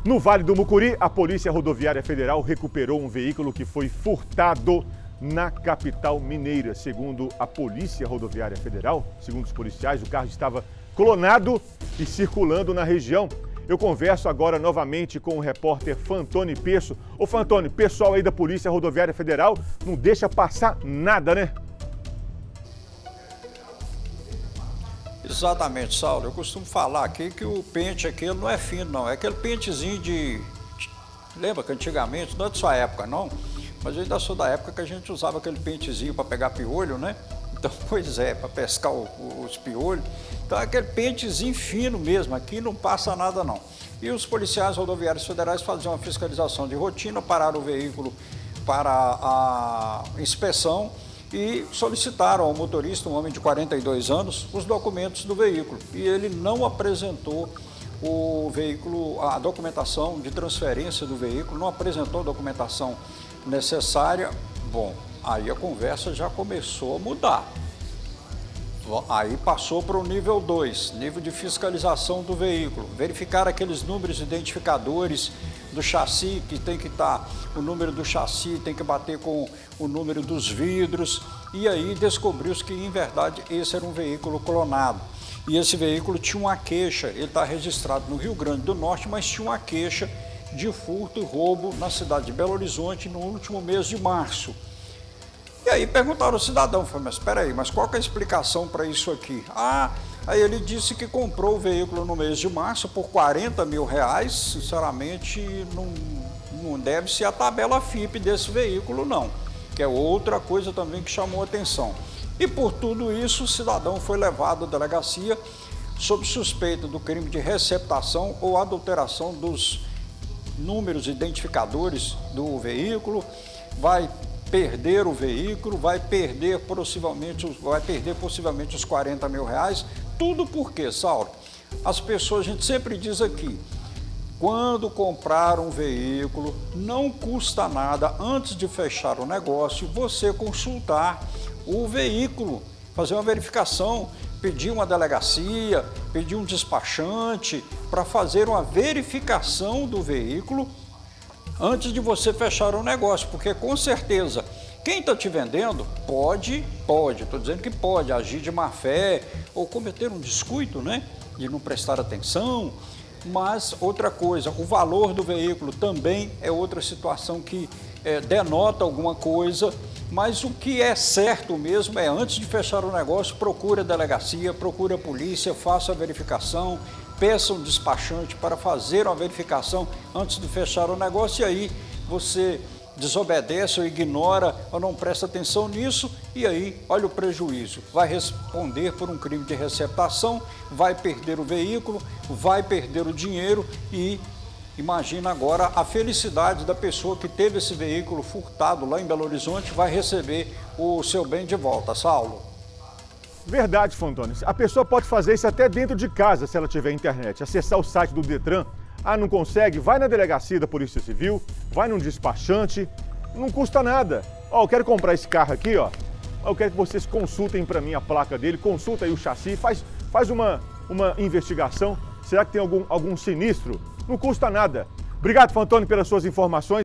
No Vale do Mucuri, a Polícia Rodoviária Federal recuperou um veículo que foi furtado na capital mineira. Segundo a Polícia Rodoviária Federal, segundo os policiais, o carro estava clonado e circulando na região. Eu converso agora novamente com o repórter Fantoni Pesso. Ô Fantoni, pessoal aí da Polícia Rodoviária Federal não deixa passar nada, né? Exatamente, Saulo. Eu costumo falar aqui que o pente aqui não é fino, não. É aquele pentezinho de... Lembra que antigamente, não é de sua época, não? Mas eu ainda sou da época que a gente usava aquele pentezinho para pegar piolho, né? Então, pois é, para pescar os piolhos. Então, é aquele pentezinho fino mesmo. Aqui não passa nada, não. E os policiais rodoviários federais faziam uma fiscalização de rotina, pararam o veículo para a inspeção e solicitaram ao motorista, um homem de 42 anos, os documentos do veículo. E ele não apresentou o veículo, a documentação de transferência do veículo, não apresentou a documentação necessária. Bom, aí a conversa já começou a mudar. Aí passou para o nível 2, nível de fiscalização do veículo. Verificar aqueles números identificadores do chassi, que tem que estar, o número do chassi tem que bater com o número dos vidros. E aí descobriu-se que, em verdade, esse era um veículo clonado. E esse veículo tinha uma queixa, ele está registrado no Rio Grande do Norte, mas tinha uma queixa de furto e roubo na cidade de Belo Horizonte no último mês de março. E aí perguntaram ao cidadão, falei, mas espera aí, mas qual que é a explicação para isso aqui? Aí ele disse que comprou o veículo no mês de março por R$40 mil, sinceramente não deve ser a tabela FIP desse veículo não, que é outra coisa também que chamou atenção. E por tudo isso o cidadão foi levado à delegacia sob suspeita do crime de receptação ou adulteração dos números identificadores do veículo, vai perder o veículo, vai perder possivelmente os R$40 mil. Tudo por quê, Saulo? As pessoas, a gente sempre diz aqui, quando comprar um veículo, não custa nada, antes de fechar o negócio, você consultar o veículo, fazer uma verificação, pedir uma delegacia, pedir um despachante para fazer uma verificação do veículo antes de você fechar o negócio, porque com certeza quem está te vendendo pode, estou dizendo que pode agir de má fé ou cometer um descuido, né, de não prestar atenção, mas outra coisa, o valor do veículo também é outra situação que denota alguma coisa, mas o que é certo mesmo é, antes de fechar o negócio, procure a delegacia, procure a polícia, faça a verificação, peça um despachante para fazer uma verificação antes de fechar o negócio, e aí você desobedece ou ignora ou não presta atenção nisso, e aí olha o prejuízo, vai responder por um crime de receptação, vai perder o veículo, vai perder o dinheiro e imagina agora a felicidade da pessoa que teve esse veículo furtado lá em Belo Horizonte, vai receber o seu bem de volta, Saulo. Verdade, Fantoni. A pessoa pode fazer isso até dentro de casa, se ela tiver internet. Acessar o site do Detran. Não consegue? Vai na delegacia da Polícia Civil, vai num despachante, não custa nada. Eu quero comprar esse carro aqui, ó. Eu quero que vocês consultem para mim a placa dele, consulta aí o chassi, faz uma investigação. Será que tem algum sinistro? Não custa nada. Obrigado, Fantoni, pelas suas informações.